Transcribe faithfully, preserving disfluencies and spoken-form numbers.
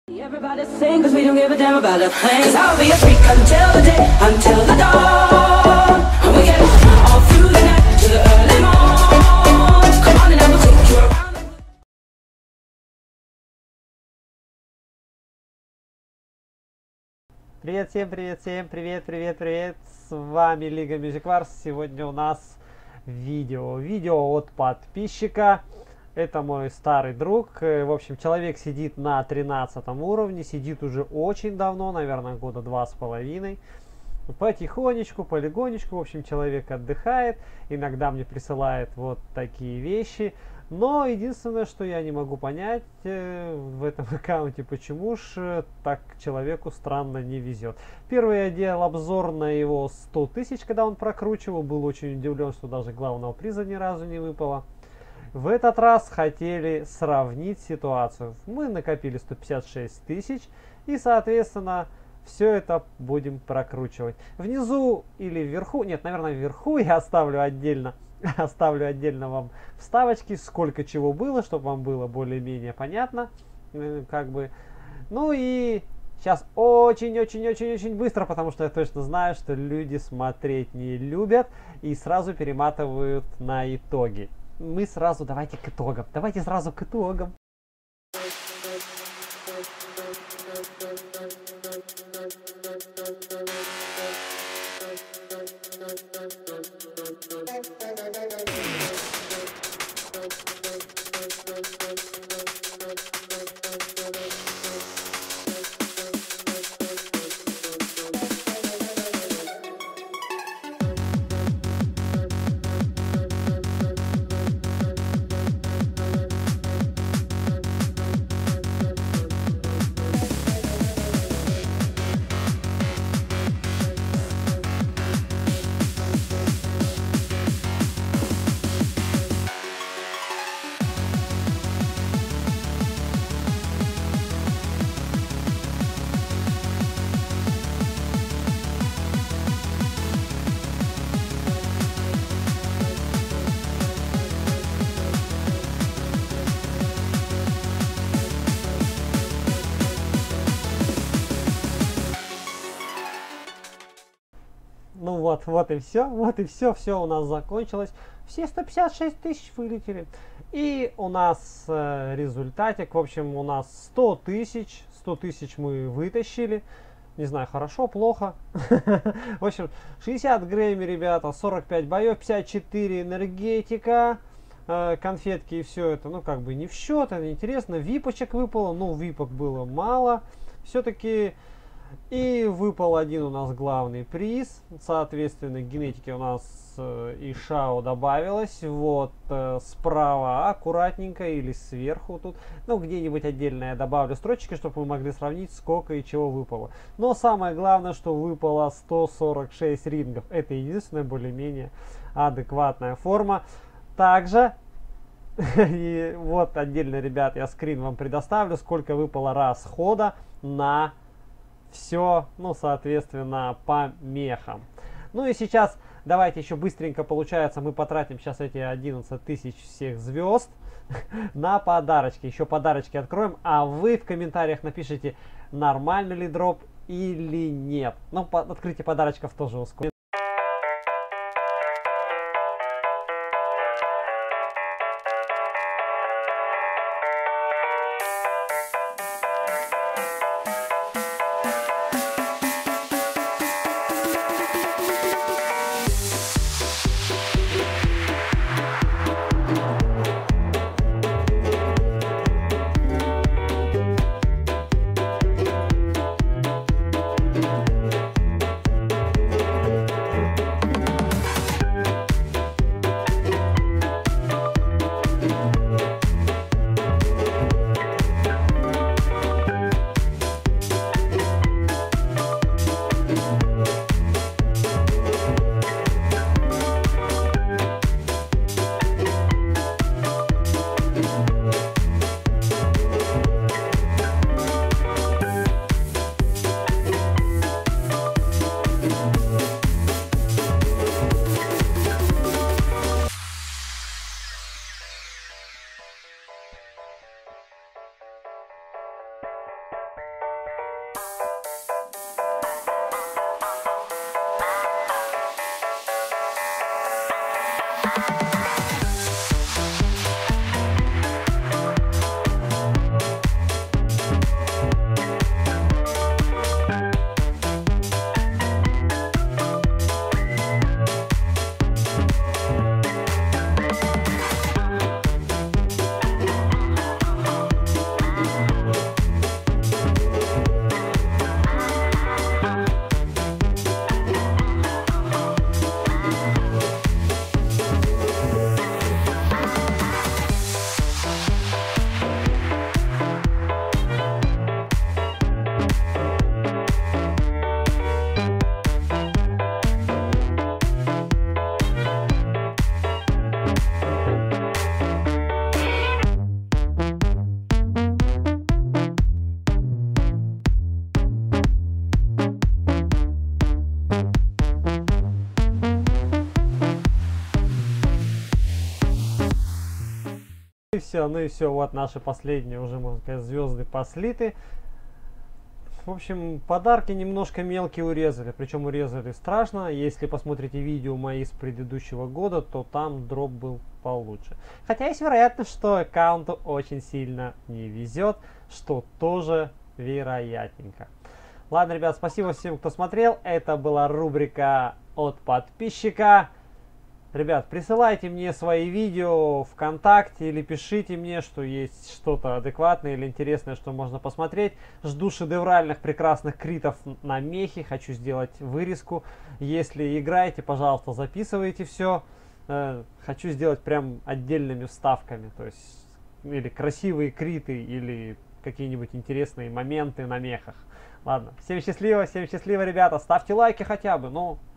Everybody sing, 'cause we don't give a damn about a thing. 'Cause I'll be a freak until the day, until the dawn. And we get all through the night to the early morn. Come on and I will take you around. Привет всем, привет всем, привет, привет, привет. С вами Лига Music Wars. Сегодня у нас видео. Видео от подписчика. Это мой старый друг. В общем, человек сидит на тринадцатом уровне. Сидит уже очень давно, наверное, года два с половиной. Потихонечку, полигонечку. В общем, человек отдыхает. Иногда мне присылает вот такие вещи. Но единственное, что я не могу понять э, в этом аккаунте, почему ж так человеку странно не везет. Первый я делал обзор на его сто тысяч, когда он прокручивал. Был очень удивлен, что даже главного приза ни разу не выпало. В этот раз хотели сравнить ситуацию. Мы накопили сто пятьдесят шесть тысяч и, соответственно, все это будем прокручивать. Внизу или вверху, нет, наверное, вверху я оставлю отдельно, оставлю отдельно вам вставочки, сколько чего было, чтобы вам было более-менее понятно, как бы. Ну и сейчас очень-очень-очень-очень быстро, потому что я точно знаю, что люди смотреть не любят и сразу перематывают на итоги. Мы сразу давайте к итогам. Давайте сразу к итогам. Ну вот, вот и все, вот и все, все у нас закончилось. Все сто пятьдесят шесть тысяч вылетели. И у нас э, результатик, в общем, у нас сто тысяч, сто тысяч мы вытащили. Не знаю, хорошо, плохо. В общем, шестьдесят Грэмми, ребята, сорок пять боев, пятьдесят четыре энергетика, э, конфетки и все это, ну, как бы не в счет, это интересно. Випочек выпало, ну, випок было мало. Все-таки... И выпал один у нас главный приз. Соответственно, генетики у нас э, и шао добавилось. Вот э, справа аккуратненько или сверху тут. Ну, где-нибудь отдельно я добавлю строчки, чтобы вы могли сравнить, сколько и чего выпало. Но самое главное, что выпало сто сорок шесть рингов. Это единственная более-менее адекватная форма. Также... И вот отдельно, ребят, я скрин вам предоставлю, сколько выпало расхода на... Все, ну, соответственно, по мехам. Ну и сейчас давайте еще быстренько, получается, мы потратим сейчас эти одиннадцать тысяч всех звезд на подарочки. Еще подарочки откроем, а вы в комментариях напишите, нормальный ли дроп или нет. Ну, по открытие подарочков тоже ускорим. все, ну и все, вот наши последние уже, можно сказать, звезды послиты. В общем, подарки немножко мелкие урезали, причем урезали страшно. Если посмотрите видео мои с предыдущего года, то там дроп был получше. Хотя есть вероятность, что аккаунту очень сильно не везет, что тоже вероятненько. Ладно, ребят, спасибо всем, кто смотрел. Это была рубрика от подписчика. Ребят, присылайте мне свои видео ВКонтакте или пишите мне, что есть что-то адекватное или интересное, что можно посмотреть. Жду шедевральных прекрасных критов на мехе, хочу сделать вырезку. Если играете, пожалуйста, записывайте все. Хочу сделать прям отдельными вставками, то есть или красивые криты, или какие-нибудь интересные моменты на мехах. Ладно, всем счастливо, всем счастливо, ребята, ставьте лайки хотя бы, ну...